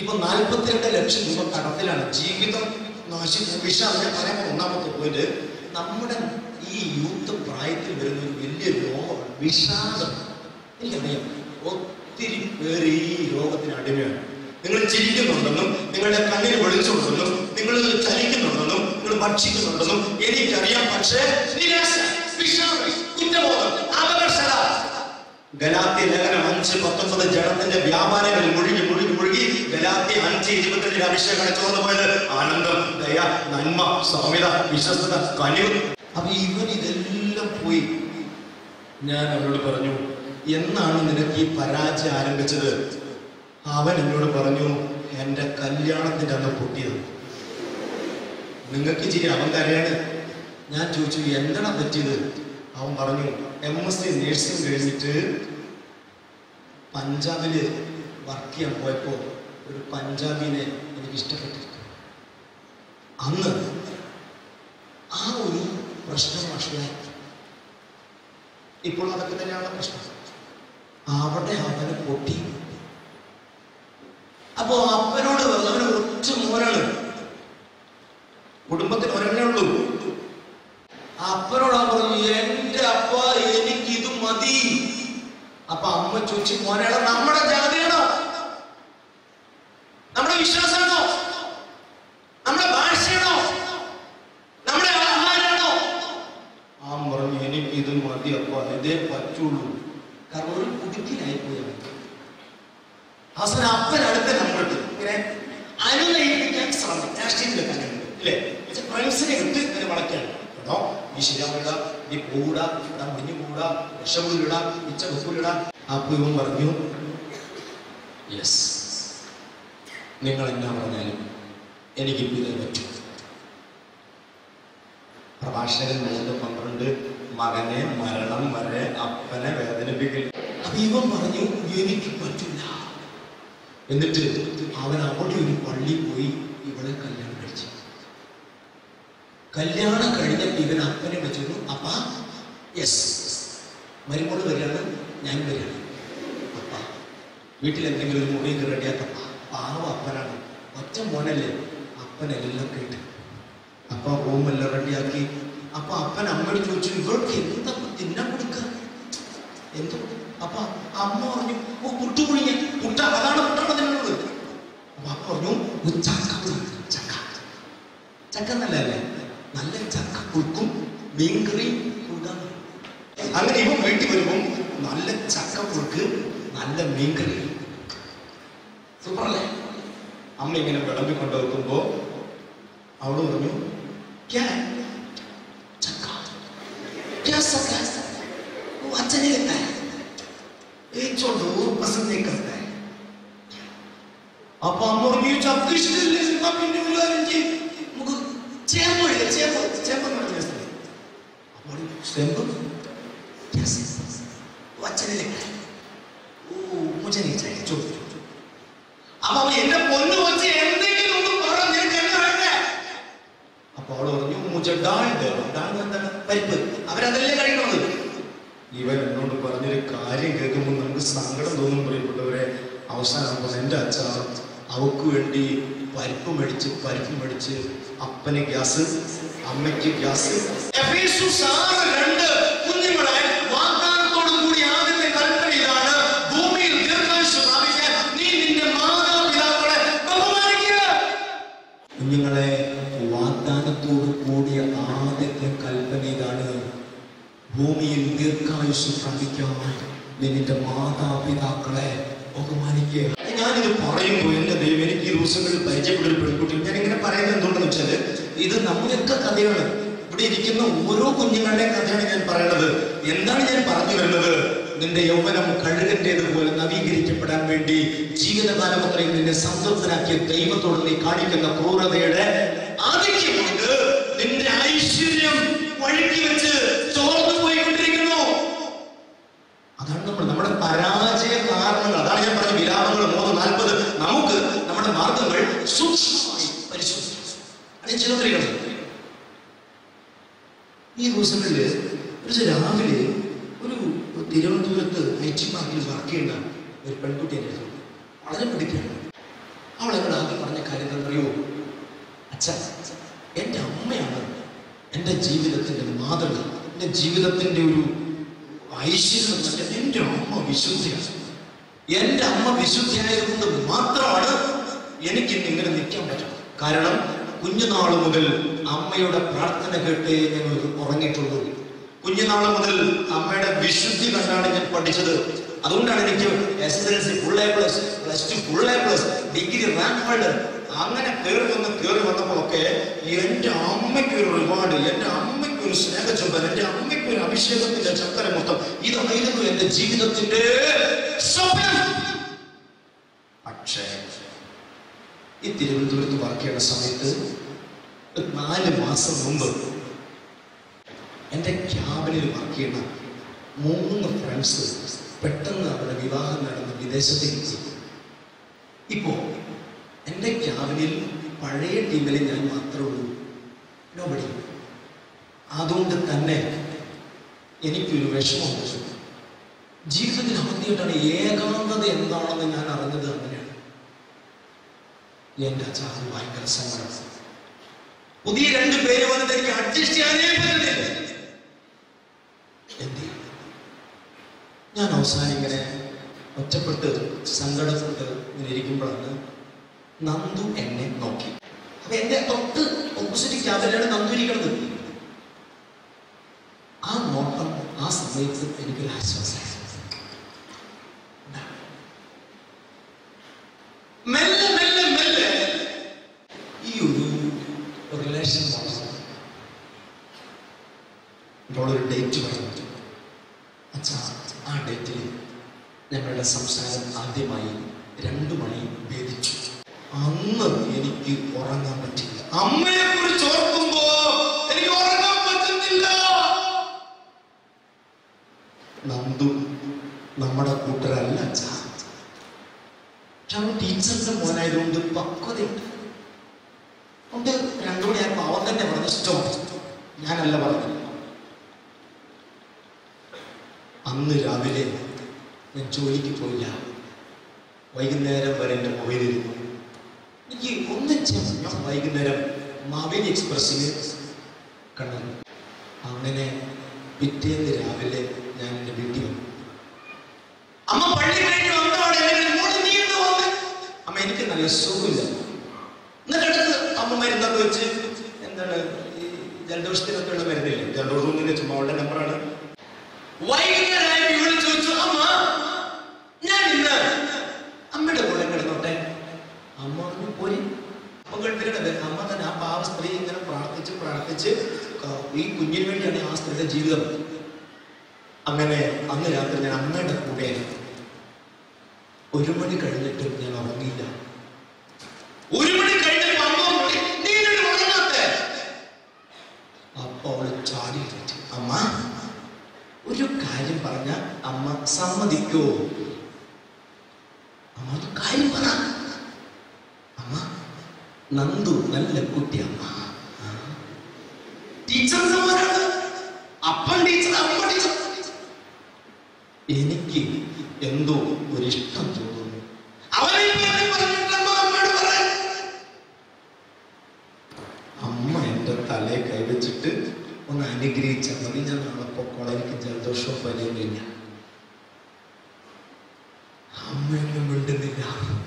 ഇപ്പൊ നാൽപ്പത്തിരണ്ട് ലക്ഷം രൂപ കടത്തിലാണ്. ജീവിതം നശിച്ചു. വിഷാദം ഞാൻ പറയാൻ പോകുന്ന ഒന്നാമത്തെ പോയിന്റ്, നമ്മുടെ ഈ യൂത്ത് പ്രായത്തിൽ വരുന്ന ഒരു വലിയ രോഗമാണ് വിഷാദം. എനിക്കറിയാം ഒത്തിരി പേര് ഈ രോഗത്തിന് അടിമയാണ്. നിങ്ങൾ ചിരിക്കുന്നുണ്ടെന്നും നിങ്ങളുടെ കണ്ണിന് വെളിച്ചുണ്ടെന്നും നിങ്ങൾ ചലിക്കുന്നുണ്ടെന്നും നിങ്ങൾ ഭക്ഷിക്കുന്നുണ്ടെന്നും എനിക്കറിയാം. പക്ഷേ നിരാശ, വിഷാദം, കുറ്റബോധം, അപകർഷത. ഗലാത്യ ലേഖനം അഞ്ച് പത്തൊമ്പത് ജഡത്തിന്റെ വ്യാപാരങ്ങളിൽ മുഴുകി മുഴുകി മുഴുകി ഗലാത്യ അഞ്ച് ഇരുപത്തിരണ്ടിൽ അഭിഷേകമാണ് ചോർന്നു പോയത്. ആനന്ദം, ദയ, നന്മ, സൗമ്യത, വിശ്വസ്തത, കനിവ്. അപ്പൊ ഇവൻ ഇതെല്ലാം പോയി. ഞാൻ അവനോട് പറഞ്ഞു, എന്നാണ് നിനക്ക് ഈ പരാജയം ആരംഭിച്ചത്? അവൻ എന്നോട് പറഞ്ഞു, എന്റെ കല്യാണത്തിന്റെ അന്ന് പൊട്ടിയത്. നിങ്ങൾക്ക് ചിരി, അവൻ കരയാണ്. ഞാൻ ചോദിച്ചു, എന്താണ് പറ്റിയത്? അവൻ പറഞ്ഞു, എം എസ് സി നേഴ്സിംഗ് കഴിഞ്ഞിട്ട് പഞ്ചാബില് വർക്ക് ചെയ്യാൻ പോയപ്പോ ഒരു പഞ്ചാബിനെ എനിക്ക് ഇഷ്ടപ്പെട്ടിരിക്കും. അന്ന് ആ ഒരു പ്രശ്നം വഷളായി. ഇപ്പോൾ അതൊക്കെ തന്നെയാണ് പ്രശ്നം. അവിടെ അവന് പൊട്ടി. അപ്പോ അപ്പനോട് അവന് ഒറ്റ മോനാണ്, കുടുംബത്തിന് ഒരെണ്ണേ ഉള്ളൂ. അപ്പനോട് പറഞ്ഞു, എന്റെ അപ്പ എനിക്കിത് മതി. അപ്പൊ അമ്മ ചോദിച്ചു, മോനാണോ നമ്മുടെ ജാതിയാണോ, നമ്മുടെ വിശ്വാസമാണോ, നമ്മുടെ ഭാഷയാണോ, നമ്മുടെ ആഹാരമാണോ? ആ പറഞ്ഞു, എനിക്കിത് മതി അപ്പ, ഇതേ പറ്റുള്ളൂ. കാരണം ഒരു കുടുക്കിലായി പോയി. അവസാനം അപ്പൻ അടുത്ത നമ്മൾക്ക് ഇങ്ങനെ അനുനയിപ്പിക്കാൻ ശ്രമം. രാഷ്ട്രീയത്തിലൊക്കെ അല്ലേ, ഫ്രണ്ട്സിനെ ഇട്ട് ഇങ്ങനെ വളയ്ക്കാണ്. കേട്ടോ, ഈ ശരിയാവിട, നീ പൂടാ, ഇവിടെ മുടിഞ്ഞു കൂടാ, വിഷമുള്ളിട, ഇച്ച ഉപ്പുലിട. അപ്പൊ ഇവൻ പറഞ്ഞു, യെസ്, നിങ്ങൾ എന്നാ പറഞ്ഞാലും എനിക്കിപ്പോ ഇതേ പറ്റൂ. പ്രഭാഷകൻ മൂന്ന് പന്ത്രണ്ട് മകനെ മരണം വരെ അപ്പനെ വേദനിപ്പിക്കില്ല. അപ്പൊ ഇവൻ പറഞ്ഞു, എനിക്ക് പറ്റില്ല. എന്നിട്ട് അവൻ അവിടെ ഒരു പള്ളി പോയി ഇവളെ കല്യാണം കഴിച്ചു. കല്യാണം കഴിഞ്ഞപ്പോൾ ഇവൻ അപ്പനെ വെച്ചിരുന്നു. അപ്പ യെസ്, മരുമോള് വരികയാണ്, ഞാൻ വരികയാണ്. അപ്പ വീട്ടിൽ എന്തെങ്കിലും ഒരു മുറിയൊക്കെ റെഡിയാക്കപ്പ. പാവ അപ്പനാണ്, ഒറ്റ മോനല്ലേ. അപ്പനെല്ലാം കേട്ടു. അപ്പ റൂമെല്ലാം റെഡിയാക്കി. അപ്പൊ അപ്പൻ അമ്മയോട് ചോദിച്ചു, ഇവൾക്ക് എന്താ തിന്നാൻ കൊടുക്കുക, എന്തോ? അപ്പൊ അമ്മ പറഞ്ഞു, ഓ പുട്ടു കുഴിഞ്ഞ പുട്ട, അതാണ് പുട്ടാണ് തിന്നുന്നത്. അപ്പൊ അപ്പ പറഞ്ഞു, ചക്ക ചക്ക ചക്ക നല്ലല്ലേ, നല്ല ചക്ക പുഴുക്കും മീൻകറി കൊടുക്കാൻ. അങ്ങനെ ഇവൻ വീട്ടിൽ വരുമ്പം നല്ല ചക്ക പുഴുക്ക്, നല്ല മീൻകറി, സൂപ്പറല്ലേ. അമ്മ ഇങ്ങനെ വിളമ്പി കൊണ്ടുവെക്കുമ്പോ അവള് പറഞ്ഞു, ചക്ക അച്ഛനെ പസന്ത് नहीं करता है. അപ്പൊ അമ്മ പറഞ്ഞു, ചക്ക ഇഷ്ടമില്ലേ, പിന്നെ നമുക്ക് ചേമ്പ് കഴിക്കാം, ചേമ്പ് ചേമ്പ് അച്ഛനെ ഓ മുझे नहीं चाहिए. ചോദിച്ചു. അപ്പൊ എന്റെ പൊന്നു വെച്ച് എന്തെങ്കിലും ഒന്ന് പറഞ്ഞു, എന്നെ വേണ്ടേ? അപ്പൊ അവള് പറഞ്ഞു, മുझे दाल दो. दाल എന്താണ്? പരിപ്പ്. അവരതെല്ലാം കഴിക്കണത്. ഇവൻ എന്നോട് പറഞ്ഞൊരു കാര്യം കേൾക്കുമ്പോൾ നമുക്ക് സങ്കടം തോന്നും പ്രിയപ്പെട്ടവരെ. അവസാനം എൻ്റെ അച്ഛ അവക്ക് വേണ്ടി പരിപ്പ് മേടിച്ച് പരിപ്പ് മേടിച്ച് അപ്പന് ഗ്യാസ്, അമ്മയ്ക്ക് ഗ്യാസ്. കുഞ്ഞുങ്ങളെ വാഗ്ദാനത്തോടു കൂടി ആദ്യത്തെ കൽപ്പന ഇതാണ്, ഭൂമിയിൽ ദീർഘായുസ്സ് പ്രാപിക്കാൻ നീ നിന്റെ മാതാപിതാക്കളെ ബഹുമാനിക്കുക. കുഞ്ഞുങ്ങളെ വാഗ്ദാനത്തോടു കൂടിയ ആദ്യത്തെ കൽപ്പന ഇതാണ്, ഭൂമിയിൽ ദീർഘായുസ്സ് പ്രാപിക്കാൻ നിന്റെ മാതാപിതാക്കളെ ബഹുമാനിക്കുക. ഞാനിത് പറയുമ്പോൾ എന്റെ ദൈവം, എനിക്ക് ഈ ദിവസങ്ങളിൽ പരിചയപ്പെട്ടൊരു പെൺകുട്ടി, ഞാൻ ഇങ്ങനെ പറയുന്നത് എന്തുകൊണ്ടെന്ന് വെച്ചാല് ഇത് നമ്മുടെയൊക്കെ കഥയാണ്. ഇവിടെ ഇരിക്കുന്ന ഓരോ കുഞ്ഞുങ്ങളുടെയും കഥയാണ് ഞാൻ പറയുന്നത്. എന്താണ് ഞാൻ പറഞ്ഞു വരുന്നത്? നിന്റെ യൗവനം കഴുകന്റേതുപോലെ നവീകരിക്കപ്പെടാൻ വേണ്ടി ജീവിതകാലം അത്രയും നിന്നെ സംതൃപ്തനാക്കിയ ദൈവത്തോട് നീ കാണിക്കുന്ന ക്രൂരതയുടെ ആധിക്യം കൊണ്ട് നിന്റെ ഐശ്വര്യം വഴുക്കി വെച്ച് ചോർന്നു പോയിക്കൊണ്ടിരിക്കുന്നു. അതാണ് നമ്മൾ നമ്മുടെ പരാജയ കാരണങ്ങൾ. അതാണ് ഞാൻ പറഞ്ഞ വിലാപങ്ങൾ മൂന്ന് നാൽപ്പത്. നമുക്ക് നമ്മുടെ മാർഗങ്ങൾ സൂക്ഷ്മമായി പരിശോധിക്കണം. ഈ ദിവസങ്ങളില് ഒരു രാവിലെ ഒരു തിരുവനന്തപുരത്ത് ഐ ടി പാർക്കിൽ വർക്ക് ചെയ്യുന്ന ഒരു പെൺകുട്ടി എന്നെ വളരെ പഠിക്കുകയാണ്. അവൾ എന്നോട് ആദ്യം പറഞ്ഞ കാര്യം അറിയോ, അച്ഛാ എൻ്റെ അമ്മയാണ് എൻ്റെ ജീവിതത്തിൻ്റെ മാതൃക, എൻ്റെ ജീവിതത്തിൻ്റെ ഒരു ഐശ്വര്യം. എൻ്റെ അമ്മ വിശുദ്ധിയാണ്. എൻ്റെ അമ്മ വിശുദ്ധിയായതുകൊണ്ട് മാത്രമാണ് എനിക്കിന്ന് ഇങ്ങനെ നിൽക്കാൻ പറ്റും. കാരണം കുഞ്ഞുനാൾ മുതൽ അമ്മയുടെ പ്രാർത്ഥന കേട്ടേ ഞാൻ ഉറങ്ങിയിട്ടുള്ളൂ. കുഞ്ഞുനാൾ മുതൽ അമ്മയുടെ വിശുദ്ധി കണ്ടാണ് ഞാൻ പഠിച്ചത്. അതുകൊണ്ടാണ് എനിക്ക് S S L C full A plus, plus two full A plus, degree rank holder അങ്ങനെ കയറി വന്ന് കയറി വന്നപ്പോഴൊക്കെ എൻ്റെ അമ്മയ്ക്ക് ഒരു റിവാർഡ്, എൻ്റെ അമ്മയ്ക്ക് ഒരു സ്നേഹചുംബൻ, എൻ്റെ അമ്മയ്ക്ക് ഒരു അഭിഷേകത്തിന്റെ ചക്കര മൊത്തം, ഇതായിരുന്നു എൻ്റെ ജീവിതത്തിന്റെ സ്വപ്നം. പക്ഷേ ഈ തിരുവനന്തപുരത്ത് വർക്ക് ചെയ്യുന്ന സമയത്ത് നാല് മാസം മുമ്പ് എൻ്റെ ക്യാബിനിൽ വർക്ക് ചെയ്യുന്ന മൂന്ന് ഫ്രണ്ട്സ് പെട്ടെന്ന് അവരുടെ വിവാഹം നടന്ന് വിദേശത്തേക്ക് ചെയ്തു. ഇപ്പോ എൻ്റെ ക്യാബിനിൽ പഴയ ടീമിൽ ഞാൻ മാത്രമേ ഉള്ളൂ, നോബഡി. അതുകൊണ്ട് തന്നെ എനിക്കൊരു വിഷമമുണ്ട്. ജീവിതത്തിൽ ആദ്യമായിട്ടാണ് ഏകാന്തത എന്താണെന്ന് ഞാൻ അറിഞ്ഞത്. അങ്ങനെയാണ് എൻ്റെ അച്ഛൻ. അത് ഭയങ്കര സങ്കടം. പുതിയ രണ്ട് പേര് വന്നിട്ട് എനിക്ക് അഡ്ജസ്റ്റ് ചെയ്യാനേ പറ്റുന്നില്ല. എന്ത് ഞാൻ അവസാനം ഇങ്ങനെ ഒറ്റപ്പെട്ട് സങ്കടപ്പെട്ട് ഇങ്ങനെ ഇരിക്കുമ്പോഴാണ് നന്ദു എന്നെ നോക്കി. അപ്പൊ എന്റെ തൊട്ട് ഓപ്പോസിറ്റ് ക്യാബിലാണ് നന്ദു ഇരിക്കുന്നത്. ആ നോട്ടം ആ സമയത്ത് എനിക്കൊരു ആശ്വാസമായി. മെല്ലെ മെല്ലെ മെല്ലെ ഈ ഒരു റിലേഷൻ ഒരു ഡേറ്റ് പറഞ്ഞു. അച്ഛാ ആ ഡേറ്റിൽ ഞങ്ങളുടെ സംസാരം ആദ്യമായി രണ്ടു മണി ഭേദിച്ചു. അന്ന് എനിക്ക് ഉറങ്ങാൻ പറ്റില്ല. അമ്മയെ കുറിച്ച് ഓർക്കുമ്പോ എനിക്ക് ഉറങ്ങാൻ പറ്റുന്നില്ല. നന്ദു നമ്മുടെ കൂട്ടരല്ല അച്ഛാ. പക്ഷെ അവൻ ടീച്ചറിന്റെ മോനായതുകൊണ്ട് പക്വതയുണ്ട്. അതുകൊണ്ട് രണ്ടു മണിയായപ്പോ അവൻ തന്നെ പറഞ്ഞ ഇഷ്ടം, ഞാനല്ല പറഞ്ഞത്. അന്ന് രാവിലെ ഞാൻ ജോലിക്ക് പോയില്ല. വൈകുന്നേരം വരെ എൻ്റെ മൊബൈലിരുന്നു. എനിക്ക് ഒന്നും ചെയ്യാൻ. ഞാൻ വൈകുന്നേരം മാവേലി എക്സ്പ്രസ്സിന് കണ്ടു. അങ്ങനെ പിറ്റേന്ന് രാവിലെ ഞാൻ എൻ്റെ വീട്ടിൽ വന്നു. അമ്മ പള്ളി കഴിഞ്ഞു വന്നോടെ നീ എന്ന് വന്ന്. അമ്മ എനിക്ക് നല്ല സുഖമില്ല. എന്നിട്ടടുത്ത് അമ്മ മരുന്നൊക്കെ വെച്ച് എന്താണ് ഈ ജലദോഷത്തിനൊക്കെ ഉള്ള മരുന്നില്ലേ, ജലദോഷം ചുമ്മാ അവളുടെ നമ്പറാണ്. വൈകുന്നേരമായി ഇവിടെ ചോദിച്ചു, അമ്മ ഞാൻ ഇന്ന് അമ്മയുടെ കൂടെ കിടന്നോട്ടെ. അമ്മ പോയി. അപ്പൊ കേട്ടിട്ട് അമ്മ തന്നെ ആ പാവ സ്ത്രീ ഇങ്ങനെ പ്രാർത്ഥിച്ച് പ്രാർത്ഥിച്ച് ഈ കുഞ്ഞിന് വേണ്ടിയാണ് ആ സ്ത്രീയുടെ ജീവിതം. അങ്ങനെ അന്ന് രാത്രി ഞാൻ അമ്മയുടെ കൂടെ ഒരു മണി കഴിഞ്ഞിട്ട് ഞാൻ ഉറങ്ങിയില്ല. ഒരു മണി കഴിഞ്ഞപ്പോ അമ്മ ഉറങ്ങാത്തെ. അപ്പൊ അവള് ചാടി. അമ്മ ഒരു കാര്യം പറഞ്ഞ അമ്മ സമ്മതിക്കോ? അമ്മ ഒരു കാര്യം പറ. അമ്മ നന്ദു നല്ല കുട്ടി. അമ്മ ടീച്ചർ സമാനാണ്. അപ്പൻ ടീച്ചർ, അമ്മ ടീച്ചർ. എനിക്ക് എന്തോ ഒരിഷ്ടം തോന്നുന്നു. അവരെ അമ്മ എന്റെ തലയെ കൈവച്ചിട്ട് ഒന്ന് അനുഗ്രഹിച്ചാൽ മതി. ഞാൻ നാളെ പൊക്കോളെ, എനിക്ക് ജലദോഷവും പനിയൊന്നുമില്ല. അമ്മയൊന്നും മിണ്ടുന്നില്ല.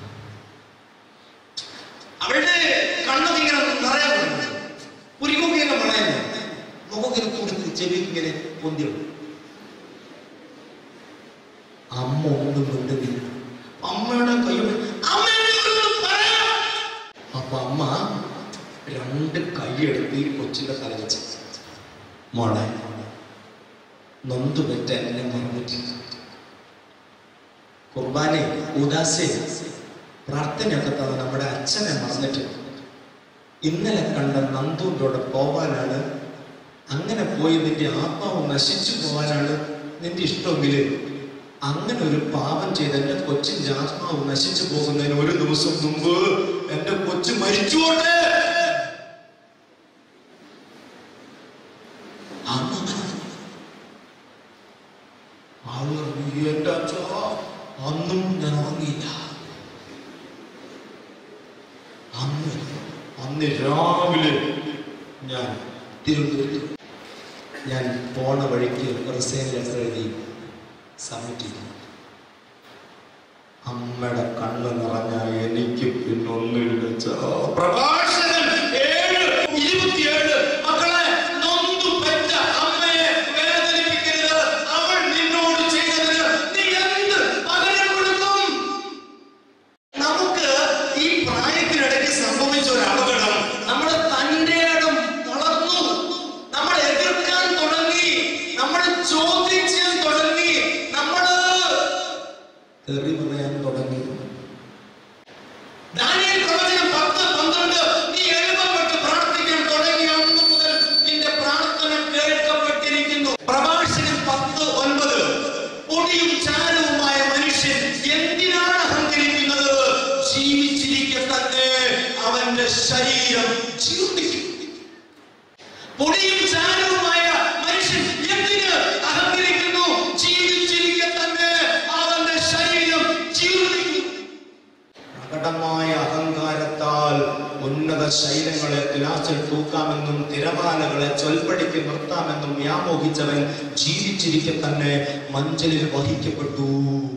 അവളുടെ കണ്ണതിങ്ങനെ നിറയാൻ പുരികൊക്കെ മണയുന്നു. മുഖത്തിന് കൊടുത്ത് ചെവിക്ക് ഇങ്ങനെ പൊന്തി. അമ്മ ഒന്നും മിണ്ടുന്നില്ല. അമ്മയുടെ കൈ അപ്പൊ അമ്മ രണ്ട് കൈയെടുത്ത് ഈ കൊച്ചിന്റെ തല വെച്ച്, മോളെ നൊന്തു പറ്റ എന്നെ മറന്നിട്ടില്ല. കുർബാനെ ഉദാസേ പ്രാർത്ഥനയൊക്കെ തന്നെ നമ്മുടെ അച്ഛനെ മറന്നിട്ട് ഇന്നലെ കണ്ട നന്ദുവിൻ്റെ പോവാനാണ്. അങ്ങനെ പോയി നിന്റെ ആത്മാവ് നശിച്ചു പോവാനാണ് നിന്റെ ഇഷ്ടമെങ്കിൽ അങ്ങനെ ഒരു പാപം ചെയ്ത് എന്റെ കൊച്ചിന്റെ ആത്മാവ് നശിച്ചു പോകുന്നതിന് ഒരു ദിവസം മുമ്പ് എന്റെ കൊച്ചു മരിച്ചുകൊണ്ട് എന്റെ അച്ഛ അന്നും ഞാൻ ഉറങ്ങിയില്ല. ഇന്ന് രാവിലെ ഞാൻ തിരുവനന്തപുരത്ത് ഞാൻ പോണ വഴിക്ക് റിസൈൻ ലെറ്റർ എഴുതി സബ്മിറ്റ് ചെയ്തു. അമ്മയുടെ കണ്ണ് നിറഞ്ഞ എനിക്ക് പിന്നൊന്നില്ല. പ്രഭാഷകൻ ഏഴ് ഇരുപത്തിയേഴ് മക്കളെ നൊന്തു പെറ്റ അമ്മയെ വേദനിപ്പിക്കരുത്. അവൾ നിന്നോട് ചെയ്തതിന് നീ എന്ത് പകരം കൊടുക്കും? നമുക്ക് ഈ പ്രായത്തിനിടയ്ക്ക് സംഭവിച്ച ഒരു അപകടം, നമ്മുടെ തന്റെ ഇടം തളർന്നു, നമ്മൾ എതിർക്കാൻ തുടങ്ങി, നമ്മൾ ചോദിക്കാൻ തുടങ്ങി, നമ്മൾ തെറി പറയാൻ തുടങ്ങി. ദാനിയേൽ പ്രവചനം പത്ത് പന്ത്രണ്ട് നീ എഴുപപ്പെട്ട് പ്രാർത്ഥിക്കാൻ തുടങ്ങിയ അന്ന് മുതൽ നിന്റെ പ്രാർത്ഥന കേൾക്കപ്പെട്ടിരിക്കുന്നു. പ്രഭാഷകൻ പത്ത് ഒൻപത് പൊടിയും ചാരവുമായ മനുഷ്യൻ എന്തിനാണ് അഹങ്കരിക്കുന്നത്? ജീവിച്ചിരിക്കെ തന്നെ അവന്റെ ശരീരം ജീർണിക്കും. പൊടിയും ചാരവുമായ മനുഷ്യൻ എന്തിന് അഹങ്കരിക്കുന്നു? ജീവിച്ചിരിക്കെ തന്നെ അവന്റെ ശരീരം ജീർണിക്കും. പ്രകടമായ അഹങ്കാരത്താൽ ഉന്നത ശൈലങ്ങളെ തുലാസിൽ തൂക്കാമെന്നും തിരമാലകളെ ചൊൽപ്പടിക്ക് നിർത്താമെന്നും വ്യാമോഹിച്ചവൻ ജീവിച്ചിരിക്കെ തന്നെ മഞ്ചലിൽ വഹിക്കപ്പെട്ടു.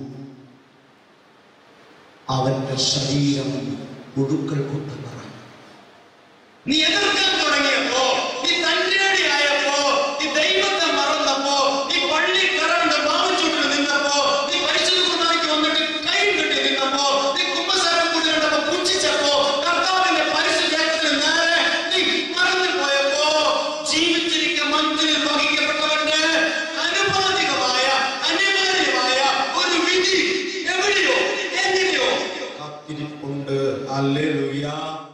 അവന്റെ ശരീരം പുഴുക്കൾ കൊണ്ട് നിറഞ്ഞു. നീ എതിർക്കാൻ തുടങ്ങിയപ്പോ, നീ തന്റേടിയായപ്പോ, നീ ദൈവത്തെ മറന്നപ്പോ, നീ പള്ളി കയറേണ്ട മാവിച്ചൂട്ടിൽ നിന്നപ്പോ, നീ പരിശുദ്ധ കുർബാനയ്ക്ക് വന്നിട്ട് കൈ കെട്ടി നിന്നപ്പോ, നീ കുമ്പസാരം കൂടി കണ്ടപ്പോ പുച്ഛിച്ചപ്പോ, കർത്താവിന്റെ പരിശുദ്ധത്തിന് നേരെ നീ മറന്നു പോയപ്പോ, ജീവിച്ചിരിക്ക മഞ്ചലിൽ വഹിക്കപ്പെട്ടവന്റെ അനുപാതികമായ അനിവാര്യമായ ഒരു വിധി എവിടെയോ എങ്ങനെയോ കാത്തിരിപ്പുണ്ട്. ഹല്ലേലൂയ.